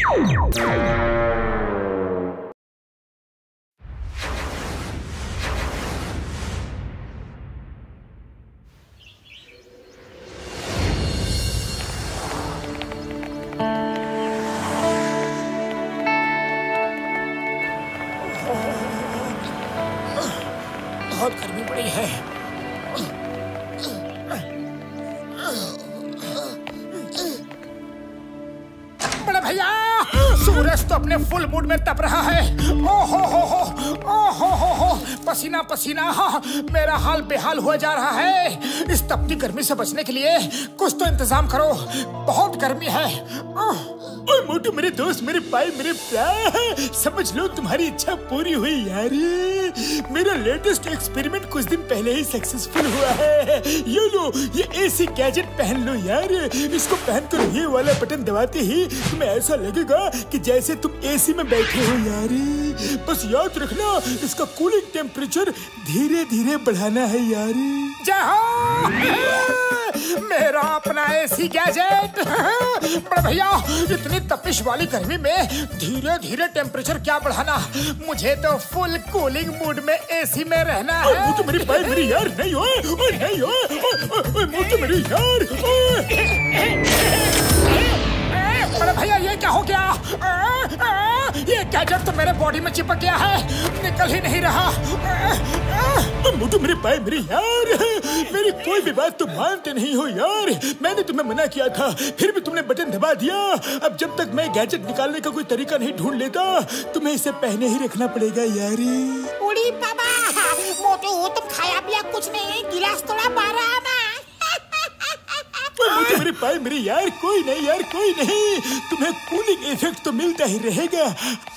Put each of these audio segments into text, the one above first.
बहुत गर्मी पड़ी है। बड़े भैया, सूरज तो अपने फुल मूड में तप रहा है। ओ हो, पसीना पसीना, मेरा हाल बेहाल हो जा रहा है। इस तपती गर्मी से बचने के लिए कुछ तो इंतजाम करो, बहुत गर्मी है। ओए मोटू, मेरे दोस्त, मेरे भाई, मेरे प्यार, समझ लो तुम्हारी इच्छा पूरी हुई यार। मेरा लेटेस्ट एक्सपेरिमेंट कुछ दिन पहले ही सक्सेसफुल हुआ है। ये लो, ये एसी गैजेट पहन लो यार। इसको पहनकर ये वाला बटन दबाते ही तुम्हें ऐसा लगेगा कि जैसे तुम एसी में बैठे हो यार। बस याद रखना, इसका कूलिंग टेम्परेचर धीरे धीरे बढ़ाना है यार। जय हो मेरा अपना एसी गैजेट। बड़े भैया, इतनी तपिश वाली गर्मी में धीरे धीरे टेम्परेचर क्या बढ़ाना, मुझे तो फुल कूलिंग मूड में एसी में रहना है। मुझे मेरी भाई, मेरी यार, नहीं हो, नहीं हो, मुझे मेरी यार। बड़े भैया, ये क्या हो गया? ये गैजेट तो मेरे बॉडी में चिपक गया है, निकल ही नहीं रहा। मुझे मेरे भाई, मेरी यार, मेरी कोई भी बात तुम मानते नहीं हो यार। मैंने तुम्हें मना किया था, फिर भी तुमने बटन दबा दिया। अब जब तक मैं गैजेट निकालने का कोई तरीका नहीं ढूंढ लेता, तुम्हें इसे पहने ही रखना पड़ेगा यार। उड़ी बाबा, मोटू तुम खाया पिया कुछ नहीं, गिलास थोड़ा बारा आना। मुझे मेरे भाई, मेरी यार, कोई नहीं यार, कोई नहीं, तुम्हें कूलिंग इफेक्ट तो मिलता ही रहेगा।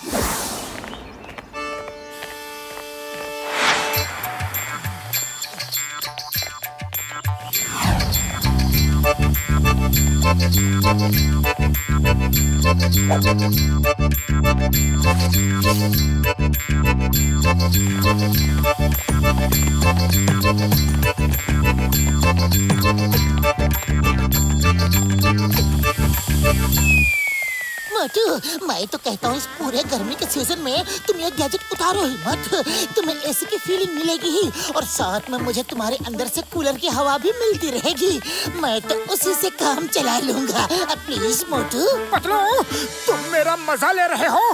मोटू, मैं तो कहता हूँ इस पूरे गर्मी के सीजन में तुम ये गैजेट उतारो ही मत। तुम्हें एसी की फीलिंग मिलेगी ही, और साथ में मुझे तुम्हारे अंदर से कूलर की हवा भी मिलती रहेगी। मैं तो उसी से काम चला लूंगा। प्लीज मोटू। पतलू, तुम मेरा मजा ले रहे हो?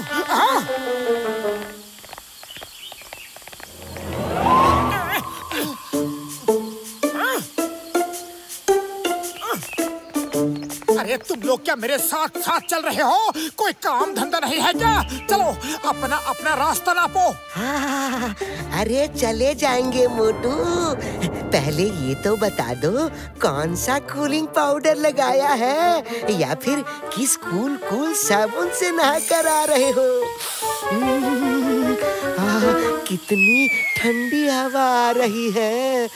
अरे तुम लोग क्या मेरे साथ साथ चल रहे हो? कोई काम धंधा नहीं है क्या? चलो अपना अपना रास्ता नापो। हाँ, अरे चले जाएंगे मोटू। पहले ये तो बता दो, कौन सा कूलिंग पाउडर लगाया है, या फिर किस कूल साबुन से नहा कर आ रहे हो? कितनी ठंडी हवा आ रही है।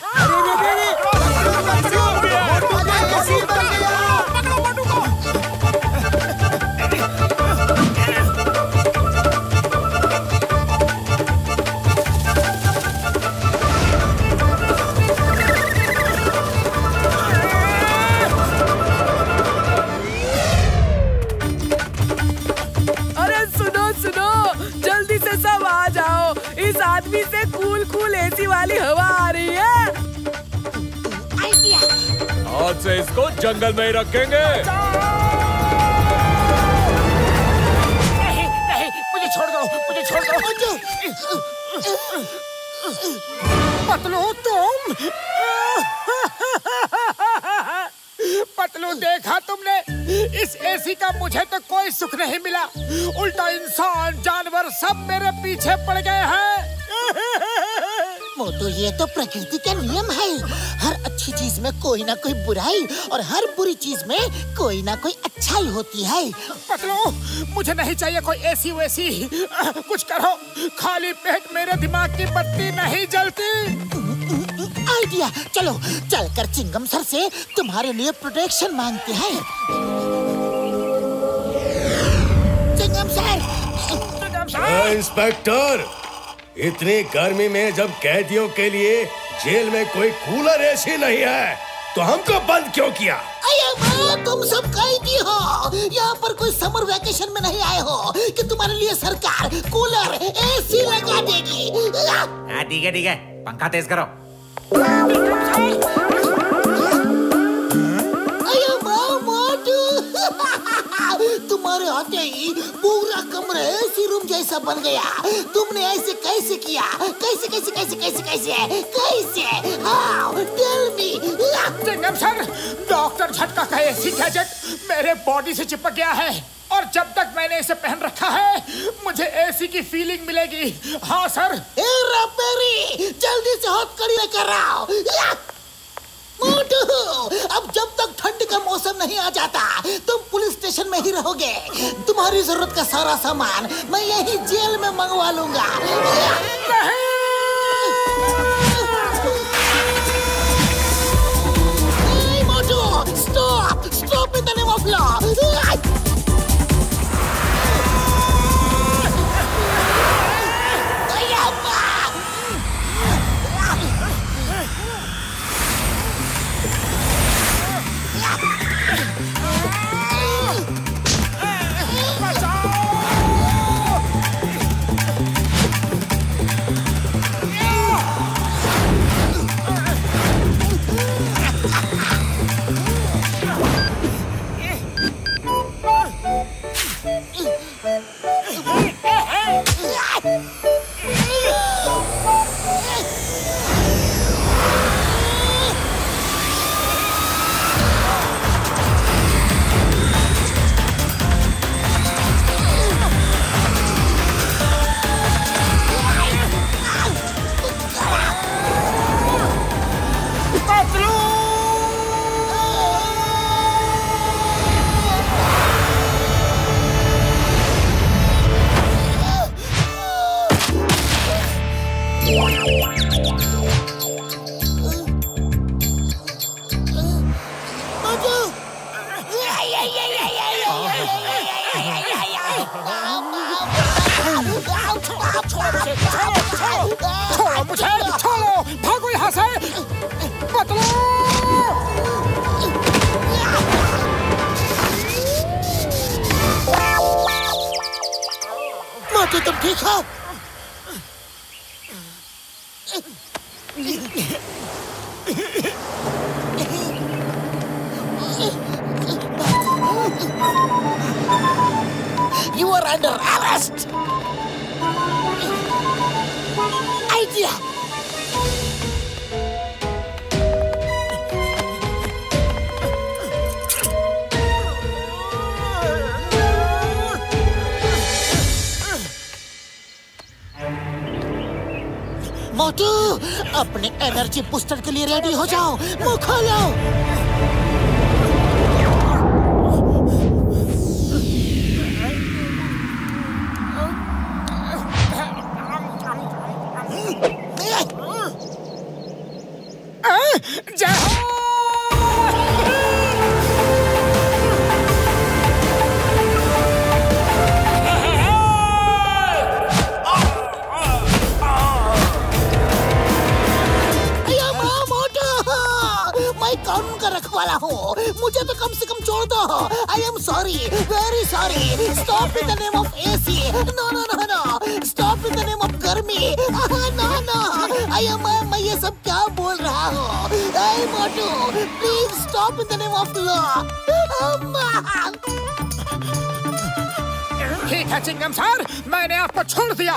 आदमी से कूल एसी वाली हवा आ रही है। आज से इसको जंगल में ही रखेंगे। नहीं, मुझे छोड़ दो, मुझे छोड़ दो। पतलू तुम, पतलू देखा तुमने, इस एसी का मुझे तो कोई सुख नहीं मिला, उल्टा इंसान जानवर सब मेरे पीछे पड़ गए हैं। मोटू, ये तो प्रकृति का नियम है। हर अच्छी चीज में कोई ना कोई बुराई, और हर बुरी चीज में कोई ना कोई अच्छाई होती है। पतलू, मुझे नहीं चाहिए कोई एसी वैसी, कुछ करो, खाली पेट मेरे दिमाग की बत्ती नहीं जलती। आइडिया, चलो चलकर चिंगम सर से तुम्हारे लिए प्रोटेक्शन मांगते हैं। चिंगम सर। इंस्पेक्टर, इतनी गर्मी में जब कैदियों के लिए जेल में कोई कूलर एसी नहीं है, तो हमको बंद क्यों किया? तुम सब कैदी हो, यहाँ पर कोई समर वैकेशन में नहीं आए हो कि तुम्हारे लिए सरकार कूलर एसी लगा देगी। ठीक है पंखा तेज करो। तुम्हारे आते ही पूरा कमरा एसी रूम जैसा बन गया। तुमने ऐसे कैसे किया? कैसे कैसे कैसे कैसे कैसे कैसे? How? Tell me. Chingum sir, doctor झटका का एसी गैजेट मेरे बॉडी से चिपक गया है और जब तक मैंने इसे पहन रखा है मुझे एसी की फीलिंग मिलेगी। हाँ सर। जल्दी से हथकड़ी लेकर आओ। मोटू, अब जब तक ठंड का मौसम नहीं आ जाता तुम पुलिस स्टेशन में ही रहोगे। तुम्हारी जरूरत का सारा सामान मैं यही जेल में मंगवा लूंगा। Motu, stop in the name of law. छोड़ो मुझे, छोड़ो, भागो यहाँ से। मोटू, तुम ठीक हो? You are under arrest. Idea. मोटू, अपने एनर्जी बूस्टर के लिए रेडी हो जाओ। मुंह खोलो। कानून का रखवाला हूँ, मुझे तो कम से कम छोड़ दो। I am sorry, very sorry. Stop in the name of AC. No no no no, stop in the name of garmi. No no, I am, मैं ये सब क्या बोल रहा हूँ? आई Motu, please stop in the name of law. ठीक है चिंगम सर, मैंने आपको छोड़ दिया।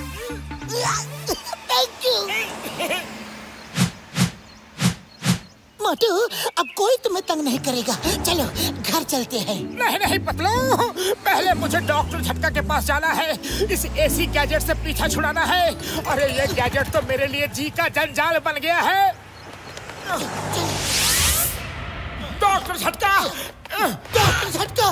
Thank you. मोटू, अब कोई तुम्हें तंग नहीं करेगा। चलो घर चलते हैं। नहीं नहीं पतलू, पहले मुझे डॉक्टर झटका के पास जाना है। इस एसी गैजेट से पीछा छुड़ाना है। अरे ये गैजेट तो मेरे लिए जी का जंजाल बन गया है। डॉक्टर झटका, डॉक्टर झटका।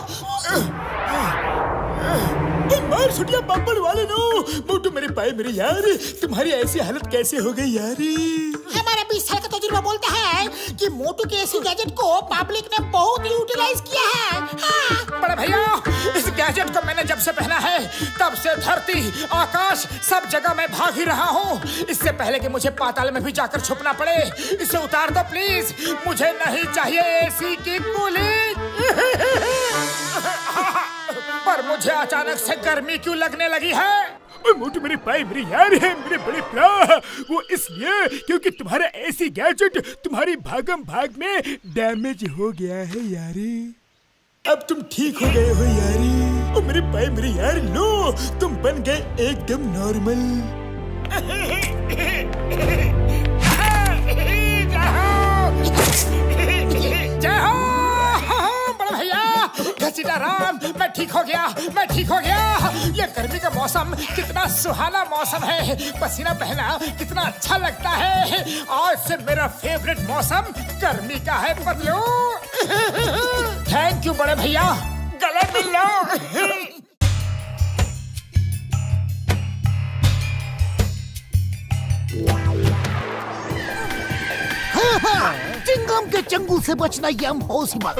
मार छुटिया बम्बल वाले नो। मोटू मेरे पाए मेरे यार, तुम्हारी ऐसी हालत कैसे हो गई यार? हमारा 20 साल का तजुर्बा बोलता है कि मोटू के एसी गैजेट को पब्लिक ने बहुत यूटिलाइज किया है। हाँ। बड़े भैया, इस गैजेट को मैंने जब से पहना है तब से धरती आकाश सब जगह मैं भाग ही रहा हूँ। इससे पहले कि मुझे पाताल में भी जाकर छुपना पड़े, इसे उतार दो प्लीज। मुझे नहीं चाहिए एसी की कूलिंग। तुझे अचानक से गर्मी क्यों लगने लगी है? मोटू मेरे भाई मेरे यार है मेरे बड़े प्यार, वो इसलिए क्योंकि तुम्हारा ऐसी गैजेट तुम्हारी भागम भाग में डैमेज हो गया है यारी। अब तुम ठीक हो गए हो यारी। ओ मेरे भाई मेरे यार, लो तुम बन गए एकदम नॉर्मल। जय हो बड़ा भैया, सीताराम, मैं ठीक हो गया, मैं ठीक हो गया। ये गर्मी का मौसम कितना सुहाना मौसम है, पसीना बहना कितना अच्छा लगता है। आज से मेरा फेवरेट मौसम गर्मी का है पतलू। थैंक यू बड़े भैया, गले मिल लो। चिंगम के चंगुल से बचना इम्पॉसिबल।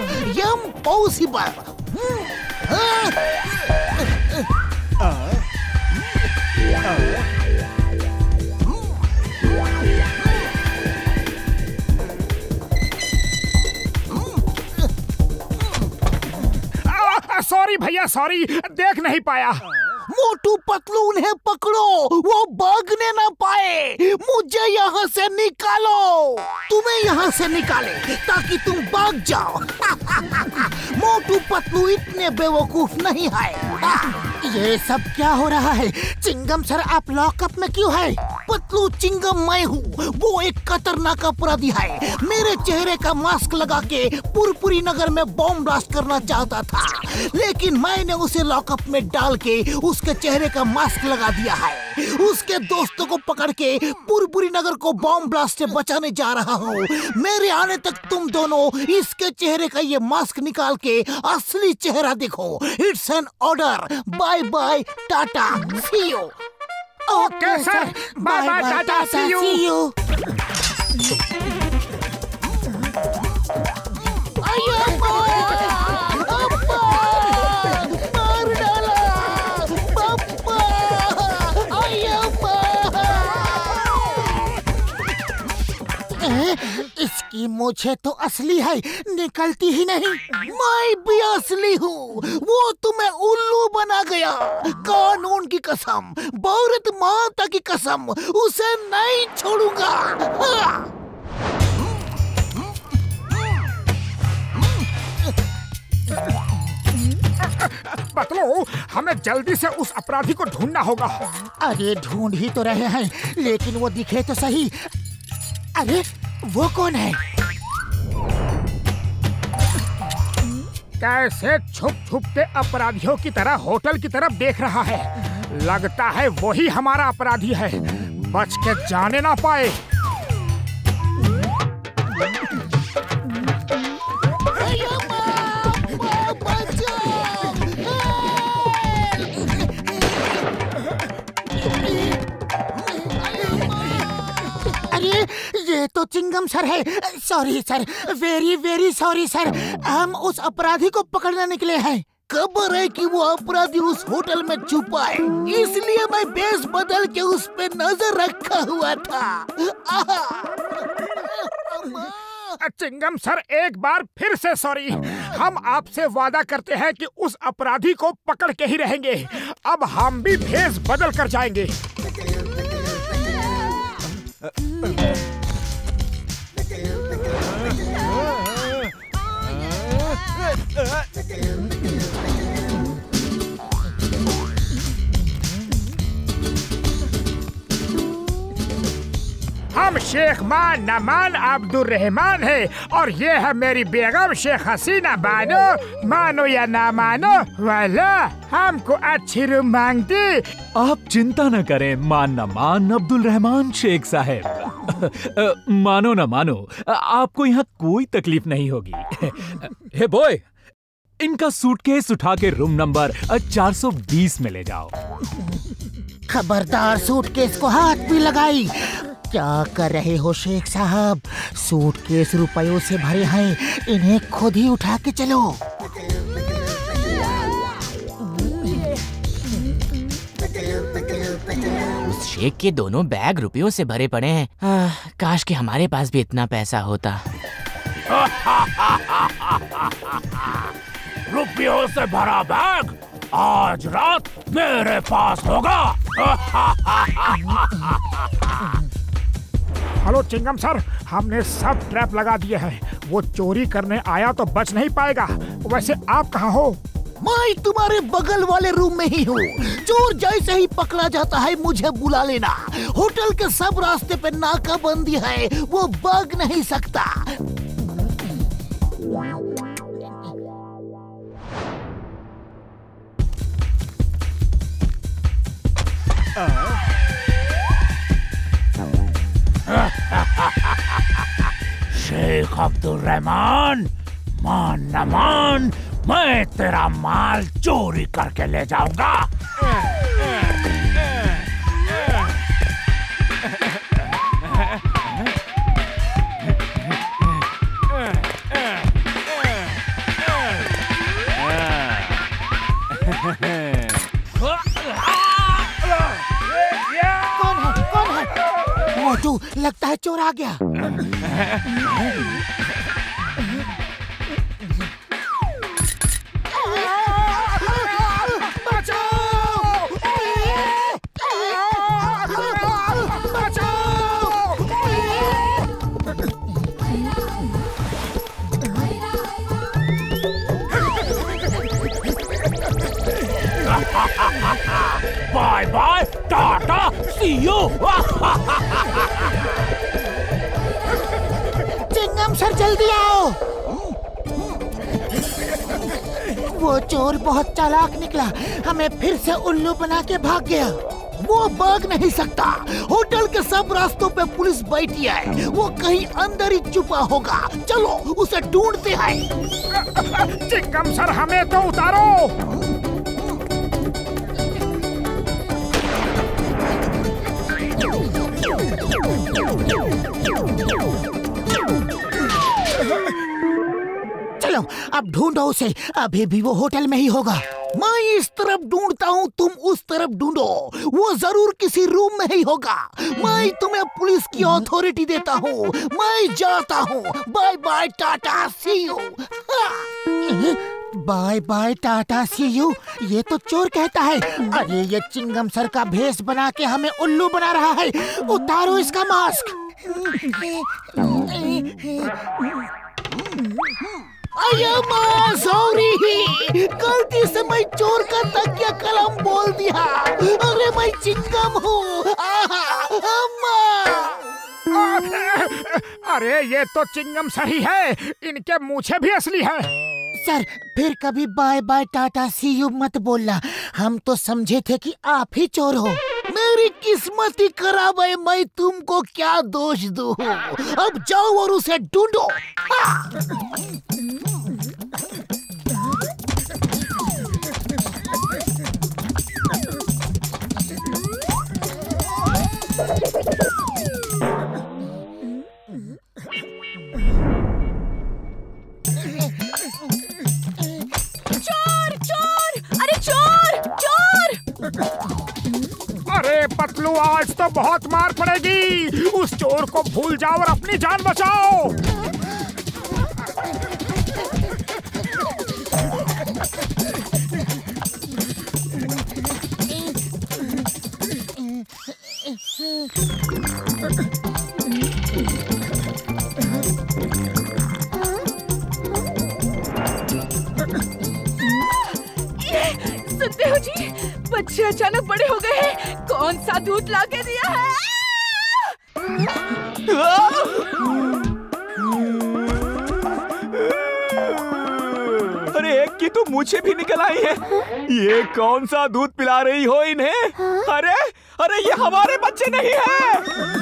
सॉरी भैया, सॉरी, देख नहीं पाया। मोटू पतलू उन्हें पकड़ो, वो भागने ना पाए। मुझे यहाँ से निकालो, तुम्हें यहाँ से निकाले ताकि तुम भाग जाओ। मोटू पतलू इतने बेवकूफ नहीं है। ये सब क्या हो रहा है? चिंगम सर आप लॉकअप में क्यों है? पतलू चिंगम मैं हूँ, वो एक खतरनाक अपराधी है। मेरे चेहरे का मास्क लगा के पुरपुरी नगर में बॉम्ब ब्लास्ट करना चाहता था, लेकिन मैंने उसे लॉकअप में डाल के उसके चेहरे का मास्क लगा दिया है। उसके दोस्तों को पकड़ के पुरपुरी नगर को बॉम्ब ब्लास्ट से बचाने जा रहा हूँ। मेरे आने तक तुम दोनों इसके चेहरे का ये मास्क निकाल के असली चेहरा दिखो। It's an order. Bye bye, tata, see you. Okay sir, bye bye, tata, see you. इसकी मुझे तो असली है, निकलती ही नहीं। मैं भी असली हूँ, वो तुम्हें उल्लू बना गया। कानून की कसम, भारत माता की कसम, उसे नहीं छोड़ूंगा। पतलू, हमें जल्दी से उस अपराधी को ढूंढना होगा। अरे ढूंढ ही तो रहे हैं, लेकिन वो दिखे तो सही। अरे वो कौन है? कैसे छुप छुप के अपराधियों की तरह होटल की तरफ देख रहा है। लगता है वही हमारा अपराधी है, बच के जाने ना पाए। ये तो चिंगम सर है। Sorry sir, very very sorry sir. हम उस अपराधी को पकड़ने निकले हैं। खबर है कि वो अपराधी उस होटल में छुपा है, इसलिए मैं बेस बदल के उस पे नजर रखा हुआ था। चिंगम सर, एक बार फिर से सॉरी। हम आपसे वादा करते हैं कि उस अपराधी को पकड़ के ही रहेंगे। अब हम भी भेस बदल कर जाएंगे। हम शेख मान नमान अब्दुल रहमान है, और ये है मेरी बेगम शेख हसीना बानो। मानो या ना मानो, वाला हमको अच्छी रूम मांगती। आप चिंता न करें मान न मान अब्दुल रहमान शेख साहब। मानो न मानो, आपको यहाँ कोई तकलीफ नहीं होगी। हे बॉय, इनका सूटकेस उठा के रूम नंबर 420 में ले जाओ। खबरदार, सूटकेस को हाथ भी लगाई। क्या कर रहे हो शेख साहब? सूटकेस रुपयों से भरे हैं, इन्हें खुद ही उठा के चलो। उस शेख के दोनों बैग रुपयों से भरे पड़े हैं। काश कि हमारे पास भी इतना पैसा होता। रुपयों से भरा बैग आज रात मेरे पास होगा। हेलो चिंगम सर, हमने सब ट्रैप लगा दिए हैं। वो चोरी करने आया तो बच नहीं पाएगा। वैसे आप कहाँ हो? मैं तुम्हारे बगल वाले रूम में ही हूँ। चोर जैसे ही पकड़ा जाता है मुझे बुला लेना। होटल के सब रास्ते पे नाकाबंदी है, वो भाग नहीं सकता। शेख अब्दुल रहमान, मान न मान, मैं तेरा माल चोरी करके ले जाऊंगा। कौन है? मोटू, लगता है चोर आ गया। Bye bye tata see you. Chingum sir जल्दी आओ। वो चोर बहुत चालाक निकला, हमें फिर से उल्लू बना के भाग गया। वो भाग नहीं सकता। होटल के सब रास्तों पे पुलिस बैठी है। वो कहीं अंदर ही छुपा होगा। चलो उसे ढूंढते हैं। चिंगम सर, हमें तो उतारो। चलो अब ढूंढो उसे, अभी भी वो होटल में ही होगा। मैं इस तरफ ढूंढता हूँ, तुम उस तरफ ढूंढो। वो जरूर किसी रूम में ही होगा। मैं तुम्हें पुलिस की अथॉरिटी देता हूँ। मैं जाता हूँ। Bye bye tata see you. Bye bye tata see you, ये तो चोर कहता है। अरे ये चिंगम सर का भेष बना के हमें उल्लू बना रहा है। उतारो इसका मास्क। सॉरी, गलती से मैं चोर का तकिया कलम बोल दिया। अरे मैं चिंगम हूँ। अरे ये तो चिंगम सर ही है। इनके मूछें भी असली है। सर फिर कभी bye bye tata see you मत बोलना। हम तो समझे थे कि आप ही चोर हो। मेरी किस्मत ही खराब है। मैं तुमको क्या दोष दूं? अब जाओ और उसे ढूंढो। अरे पतलू, आज तो बहुत मार पड़ेगी। उस चोर को भूल जाओ और अपनी जान बचाओ। सुनते हो जी, बच्चे अचानक बड़े हो गए हैं। कौन सा दूध लाके दिया है? अरे एक की तो मुझे भी निकल आई है। ये कौन सा दूध पिला रही हो इन्हें? अरे अरे ये हमारे बच्चे नहीं है।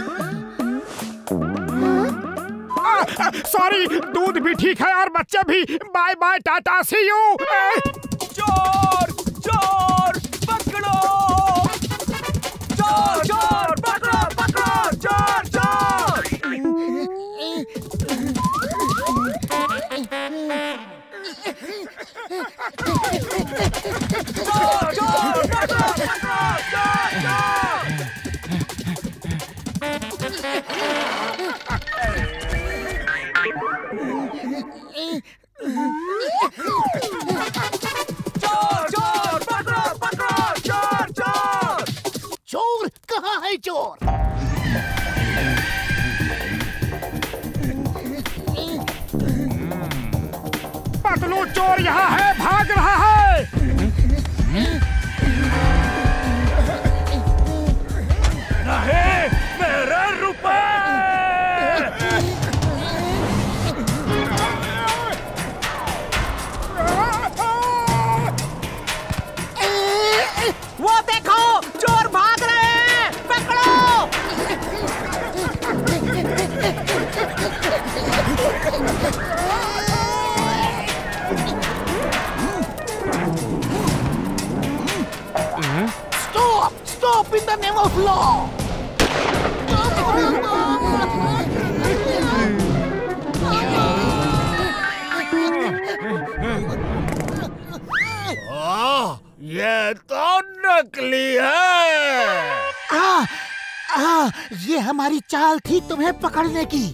सॉरी, दूध भी ठीक है और बच्चे भी। Bye bye tata see you. चोर चोर पकड़ो, चोर चोर पकड़ो पकड़ो, चोर चोर। चोर चोर पकड़ो पकड़ो, चोर चोर। चोर चोर पकड़ो। Stop in the name of law. ये तो नकली है। ये हमारी चाल थी तुम्हें पकड़ने की।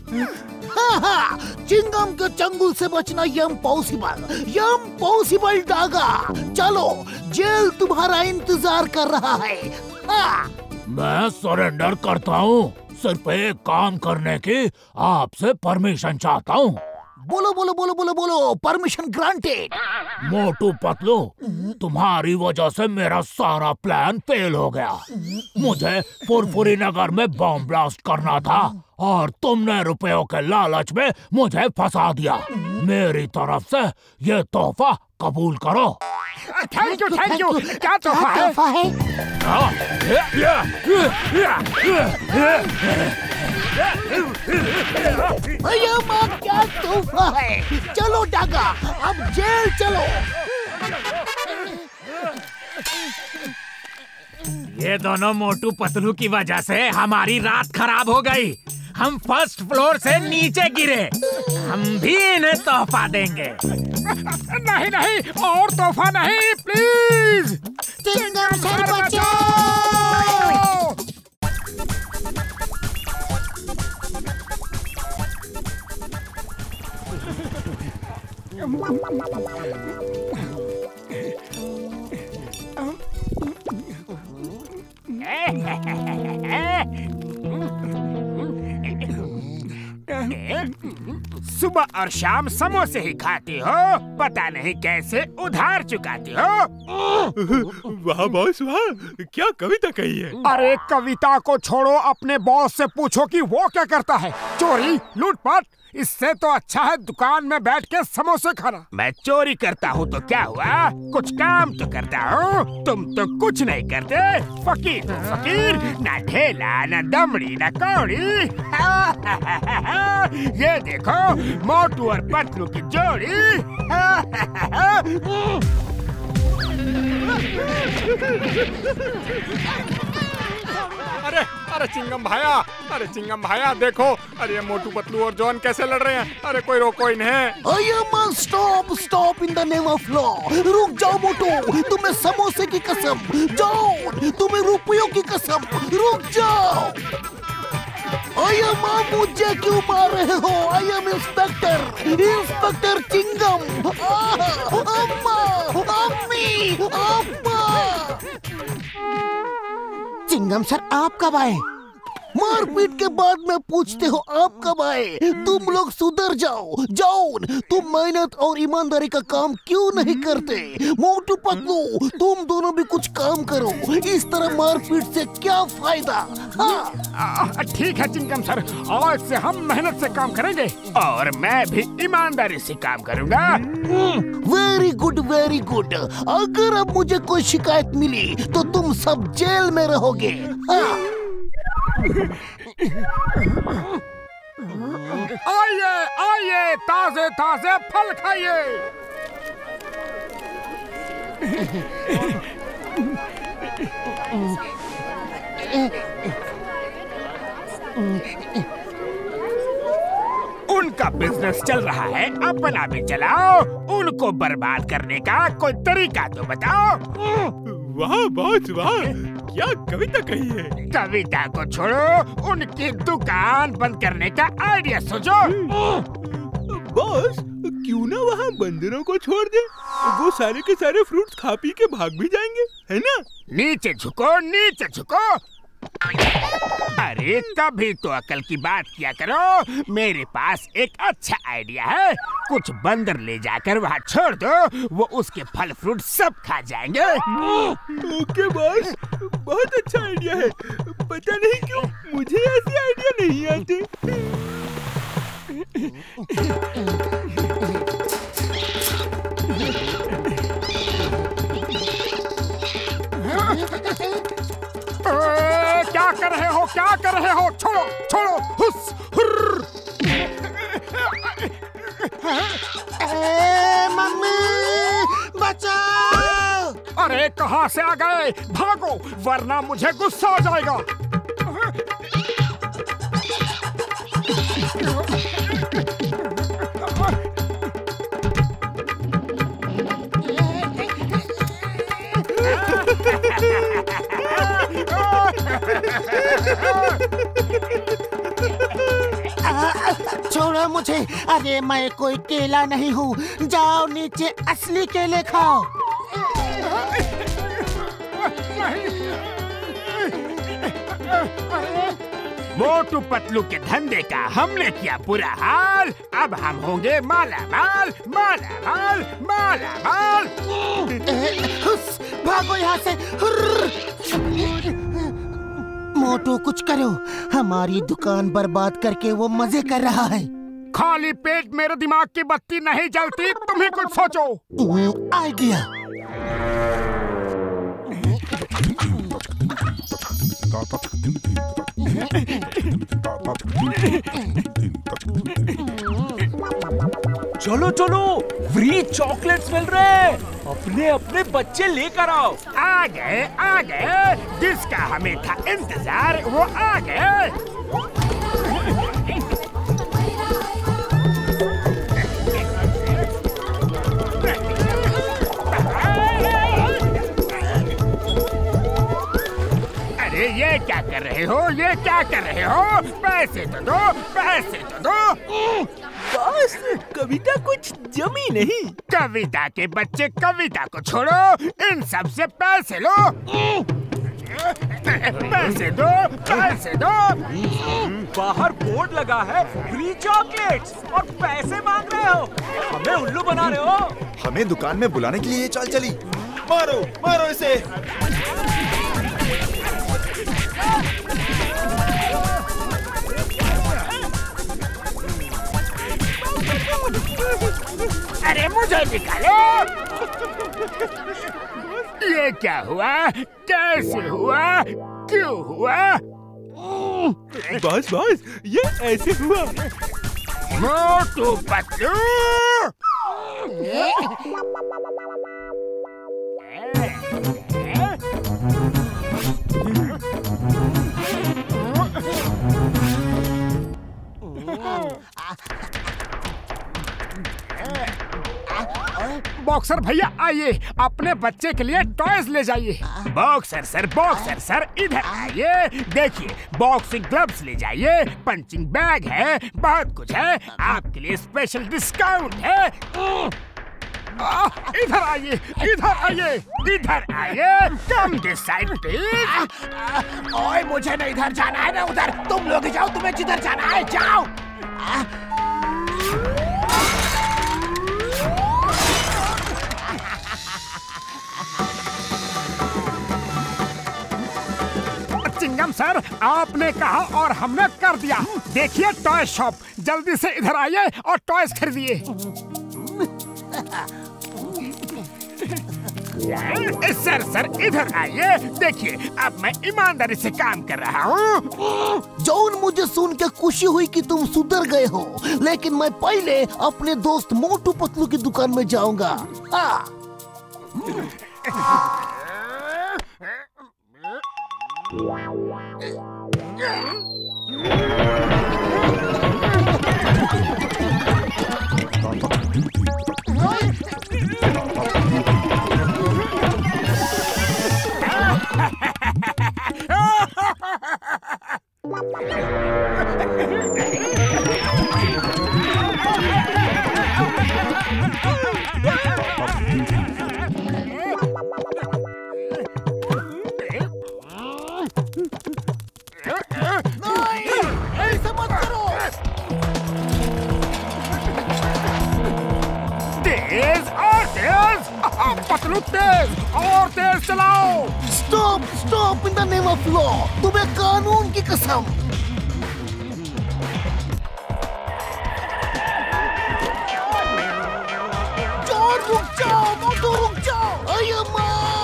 चिंगम के चंगुल से बचना इम्पॉसिबल डागा। चलो, जेल तुम्हारा इंतजार कर रहा है। मैं सरेंडर करता हूँ। सिर्फ एक काम करने की आपसे परमिशन चाहता हूँ। बोलो बोलो बोलो बोलो बोलो, परमिशन ग्रांटेड। मोटू पतलू, तुम्हारी वजह से मेरा सारा प्लान फेल हो गया। मुझे फुरफुरी नगर में बॉम्ब ब्लास्ट करना था और तुमने रुपयों के लालच में मुझे फंसा दिया। मेरी तरफ से ये तोहफा कबूल करो। Thank you. क्या तोहफा है? क्या तोहफा है? चलो डागा, अब जेल चलो। ये दोनों मोटू पतलू की वजह से हमारी रात खराब हो गई। हम फर्स्ट फ्लोर से नीचे गिरे। हम भी इन्हें तोहफा देंगे। नहीं, और तोहफा नहीं, प्लीज। चिंगम सर बचाओ। सुबह और शाम समोसे ही खाती हो, पता नहीं कैसे उधार चुकाती हो। वाह बॉस वाह, क्या कविता कही है। अरे कविता को छोड़ो, अपने बॉस से पूछो कि वो क्या करता है। चोरी, लूटपाट, इससे तो अच्छा है दुकान में बैठ के समोसे खाना। मैं चोरी करता हूँ तो क्या हुआ, कुछ काम तो करता हूँ। तुम तो कुछ नहीं करते। फकीर तो फकीर, ना ढेला, ना दमड़ी, ना कौड़ी। ये देखो मोटू और पतलू की जोड़ी। अरे चिंगम भाया देखो, अरे मोटू पतलू और जॉन कैसे लड़ रहे हैं। अरे कोई रोको इन्हें। Stop in the name of law. रुक जाओ मोटू, तुम्हें समोसे की कसम। जॉन, तुम्हें रुपयों की कसम। रुक जाओ। मुझे क्यों मार रहे हो? I am inspector Chingum. अम्मा, अम्मी, अम्मा। चिंगम सर, आप कब आए? मारपीट के बाद में पूछते हो आप कब आए? तुम लोग सुधर जाओ। जॉन, तुम मेहनत और ईमानदारी का काम क्यों नहीं करते? मोटू पतलू, तुम दोनों भी कुछ काम करो। इस तरह मारपीट से क्या फायदा? ठीक है चिंगम सर, आज से हम मेहनत से काम करेंगे और मैं भी ईमानदारी से काम करूंगा। Very good, very good. अगर अब मुझे कोई शिकायत मिली तो तुम सब जेल में रहोगे। आइए, ताजे फल खाइए। उनका बिजनेस चल रहा है, अपना भी चलाओ। उनको बर्बाद करने का कोई तरीका तो बताओ। वाह बॉस वाह, क्या कविता कही है। कविता को छोड़ो, उनकी दुकान बंद करने का आइडिया सोचो। बॉस, क्यों ना वहाँ बंदरों को छोड़ दे, वो सारे के सारे फ्रूट्स खा पी के भाग भी जाएंगे, है ना। नीचे झुको। अरे कभी तो अकल की बात किया करो। मेरे पास एक अच्छा आइडिया है। कुछ बंदर ले जाकर वहाँ छोड़ दो, वो उसके फल फ्रूट सब खा जाएंगे। ओके बॉस, बहुत अच्छा आइडिया है। पता नहीं क्यों मुझे ऐसे आइडिया नहीं आते। क्या कर रहे हो? छोड़ो। हुस, हुर्र। मम्मी बचाओ। अरे कहाँ से आ गए? भागो वरना मुझे गुस्सा आ जाएगा। छोड़ो मुझे। अरे मैं कोई केला नहीं हूँ। जाओ नीचे असली केले खाओ। मोटू पतलू के धंधे का हमने किया बुरा हाल। अब हम होंगे माला माल, माला माल, माला माल। भागो यहाँ से। मोटू कुछ करो, हमारी दुकान बर्बाद करके वो मजे कर रहा है। खाली पेट मेरे दिमाग की बत्ती नहीं जलती, तुम्हें कुछ सोचो। आइडिया। चलो चलो, फ्री चॉकलेट्स मिल रहे हैं। अपने अपने बच्चे लेकर आओ। आ गए। जिसका हमें था इंतजार वो आ गए। अरे ये क्या कर रहे हो? ये क्या कर रहे हो? पैसे तो दो, पैसे तो दो। बस कविता कुछ जमी नहीं। कविता के बच्चे कविता को छोड़ो, इन सब से पैसे लो। पैसे दो, पैसे दो। बाहर बोर्ड लगा है फ्री चॉकलेट्स और पैसे मांग रहे हो। हमें उल्लू बना रहे हो। हमें दुकान में बुलाने के लिए ये चाल चली। मारो मारो इसे। अरे मुझे निकालो। ये क्या हुआ? कैसे हुआ? क्यों हुआ? बस ये ऐसे हुआ। मोटू पतलू। बॉक्सर भैया आइए, अपने बच्चे के लिए टॉयज ले जाइए। बॉक्सर सर इधर आइए। देखिए बॉक्सिंग ग्लव्स ले जाइए, पंचिंग बैग है, बहुत कुछ है। आपके लिए स्पेशल डिस्काउंट है। इधर आइए, इधर आइए। Come this side please. ओए मुझे न इधर जाना है न उधर। तुम लोग ही जाओ, तुम्हें जिधर जाना है जाओ। चिंगम सर, आपने कहा और हमने कर दिया। देखिए टॉय शॉप, जल्दी से इधर आइए और टॉयज खरीदिए। सर इधर आइए। देखिए अब मैं ईमानदारी से काम कर रहा हूँ। जॉन, मुझे सुन के खुशी हुई कि तुम सुधर गए हो, लेकिन मैं पहले अपने दोस्त मोटू पतलू की दुकान में जाऊंगा। पतलू तेज और तेज चलाओ। Stop in the name of law. तुम्हें कानून की कसम। जॉन रुक जाओ, मोटू रुक जाओ। अय्यम्मा।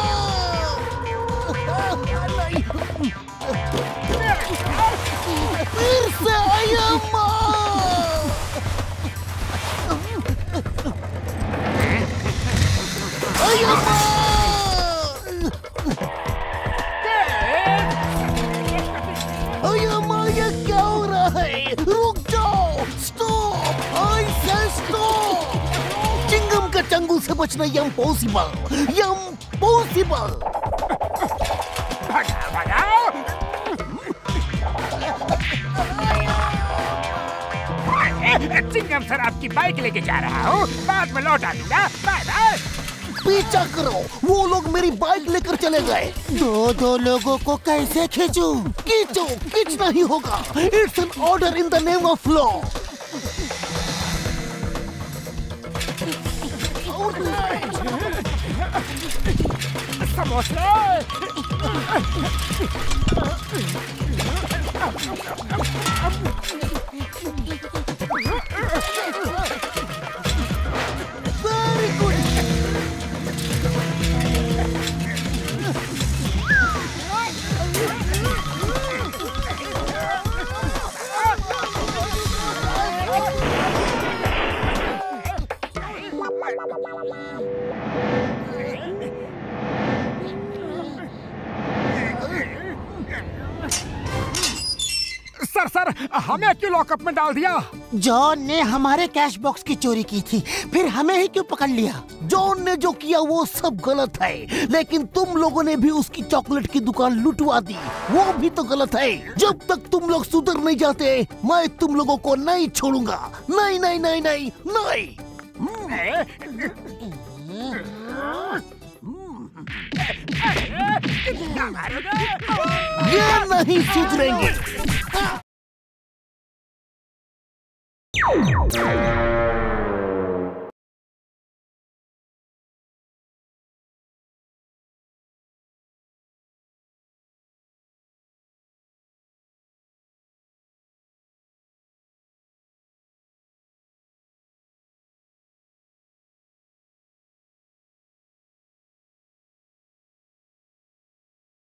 फिर से अय्यम्मा। उनसे बचना इम्पॉसिबल, इम्पॉसिबल। भगाओ भगाओ। चिंगम सर आपकी बाइक लेके जा रहा हूँ, बाद में लौटा दूंगा। Bye bye. पीछा करो, वो लोग मेरी बाइक लेकर चले गए। दो लोगों को कैसे खींचूं? खींचो, खींचना ही होगा। It's an order in the name of law. समोसे। Very good. सर हमें क्यों लॉकअप में डाल दिया? जॉन ने हमारे कैश बॉक्स की चोरी की थी, फिर हमें ही क्यों पकड़ लिया? जॉन ने जो किया वो सब गलत है, लेकिन तुम लोगों ने भी उसकी चॉकलेट की दुकान लुटवा दी, वो भी तो गलत है। जब तक तुम लोग सुधर नहीं जाते, मैं तुम लोगों को नहीं छोड़ूंगा। नहीं नहीं नहीं नहीं नहीं। ये नहीं सुधरेंगे।